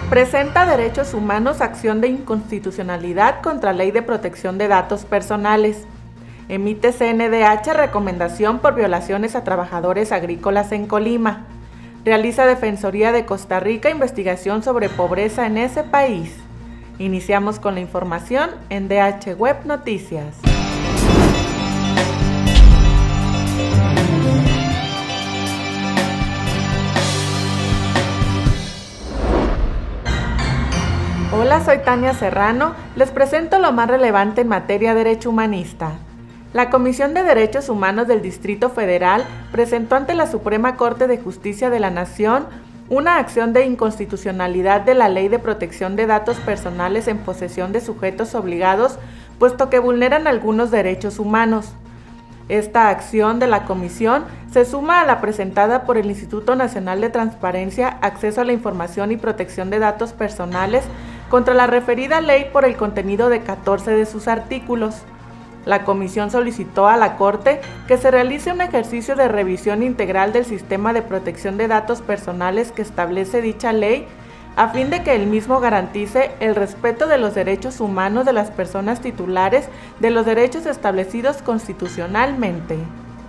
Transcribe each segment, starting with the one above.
Presenta Derechos Humanos acción de inconstitucionalidad contra Ley de Protección de Datos Personales. Emite CNDH recomendación por violaciones a trabajadores agrícolas en Colima. Realiza Defensoría de Costa Rica investigación sobre pobreza en ese país. Iniciamos con la información en DH Web Noticias. Hola, soy Tania Serrano. Les presento lo más relevante en materia de derecho humanista. La Comisión de Derechos Humanos del Distrito Federal presentó ante la Suprema Corte de Justicia de la Nación una acción de inconstitucionalidad de la Ley de Protección de Datos Personales en posesión de sujetos obligados, puesto que vulneran algunos derechos humanos. Esta acción de la Comisión se suma a la presentada por el Instituto Nacional de Transparencia, Acceso a la Información y Protección de Datos Personales contra la referida ley por el contenido de 14 de sus artículos. La Comisión solicitó a la Corte que se realice un ejercicio de revisión integral del sistema de protección de datos personales que establece dicha ley, a fin de que el mismo garantice el respeto de los derechos humanos de las personas titulares de los derechos establecidos constitucionalmente.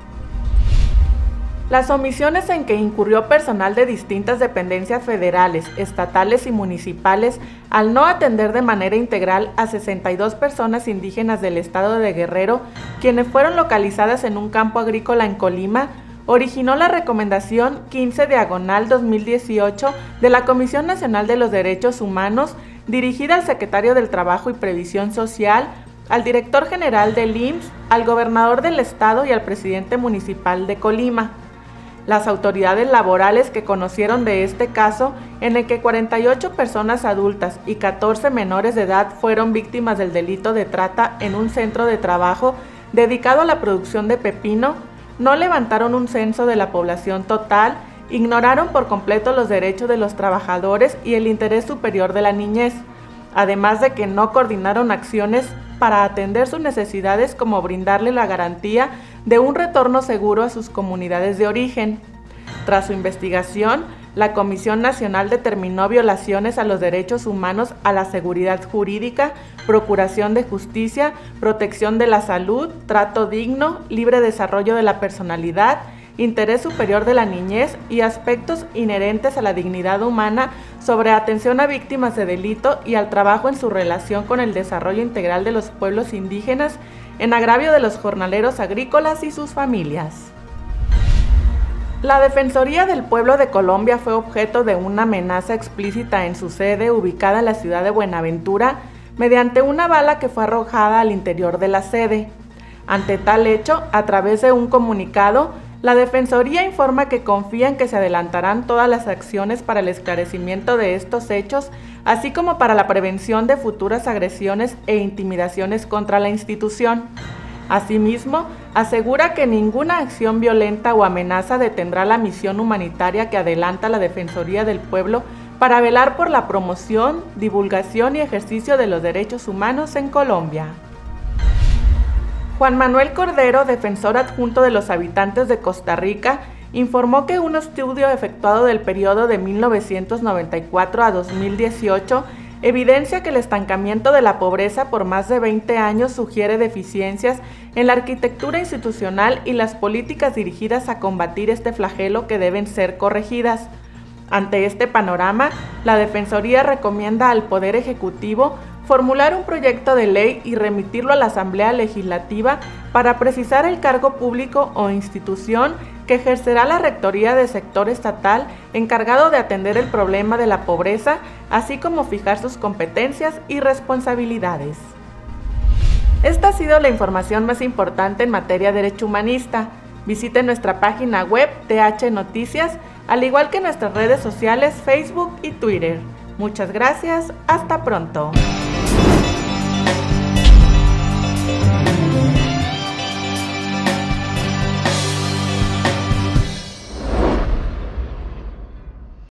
Las omisiones en que incurrió personal de distintas dependencias federales, estatales y municipales al no atender de manera integral a 62 personas indígenas del estado de Guerrero, quienes fueron localizadas en un campo agrícola en Colima, originó la recomendación 15/2018 de la Comisión Nacional de los Derechos Humanos, dirigida al secretario del Trabajo y Previsión Social, al director general del IMSS, al gobernador del estado y al presidente municipal de Colima. Las autoridades laborales que conocieron de este caso, en el que 48 personas adultas y 14 menores de edad fueron víctimas del delito de trata en un centro de trabajo dedicado a la producción de pepino, no levantaron un censo de la población total, ignoraron por completo los derechos de los trabajadores y el interés superior de la niñez, además de que no coordinaron acciones para atender sus necesidades como brindarle la garantía de un retorno seguro a sus comunidades de origen. Tras su investigación, la Comisión Nacional determinó violaciones a los derechos humanos a la seguridad jurídica, procuración de justicia, protección de la salud, trato digno, libre desarrollo de la personalidad, interés superior de la niñez y aspectos inherentes a la dignidad humana sobre atención a víctimas de delito y al trabajo en su relación con el desarrollo integral de los pueblos indígenas en agravio de los jornaleros agrícolas y sus familias. La Defensoría del Pueblo de Colombia fue objeto de una amenaza explícita en su sede ubicada en la ciudad de Buenaventura mediante una bala que fue arrojada al interior de la sede. Ante tal hecho, a través de un comunicado, la Defensoría informa que confía en que se adelantarán todas las acciones para el esclarecimiento de estos hechos, así como para la prevención de futuras agresiones e intimidaciones contra la institución. Asimismo, asegura que ninguna acción violenta o amenaza detendrá la misión humanitaria que adelanta la Defensoría del Pueblo para velar por la promoción, divulgación y ejercicio de los derechos humanos en Colombia. Juan Manuel Cordero, defensor adjunto de los habitantes de Costa Rica, informó que un estudio efectuado del periodo de 1994 a 2018 evidencia que el estancamiento de la pobreza por más de 20 años sugiere deficiencias en la arquitectura institucional y las políticas dirigidas a combatir este flagelo que deben ser corregidas. Ante este panorama, la Defensoría recomienda al Poder Ejecutivo formular un proyecto de ley y remitirlo a la Asamblea Legislativa para precisar el cargo público o institución que ejercerá la rectoría del sector estatal encargado de atender el problema de la pobreza, así como fijar sus competencias y responsabilidades. Esta ha sido la información más importante en materia de derecho humanista. Visite nuestra página web DH Noticias, al igual que nuestras redes sociales Facebook y Twitter. Muchas gracias, hasta pronto.